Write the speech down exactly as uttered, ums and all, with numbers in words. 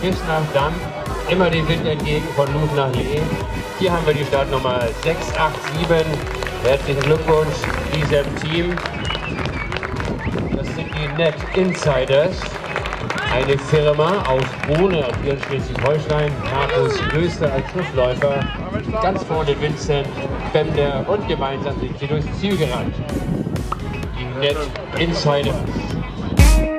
bis nach Damm, immer den Wind entgegen von Luth nach Lee. Hier haben wir die Startnummer sechs acht sieben. Herzlichen Glückwunsch diesem Team. Das sind die Net Insiders, eine Firma aus Bohne, hier in Schleswig-Holstein. Markus Löster als Schlussläufer, ganz vorne Vincent Bemder und gemeinsam sind sie durchs Ziel gerannt. Die Net Insiders.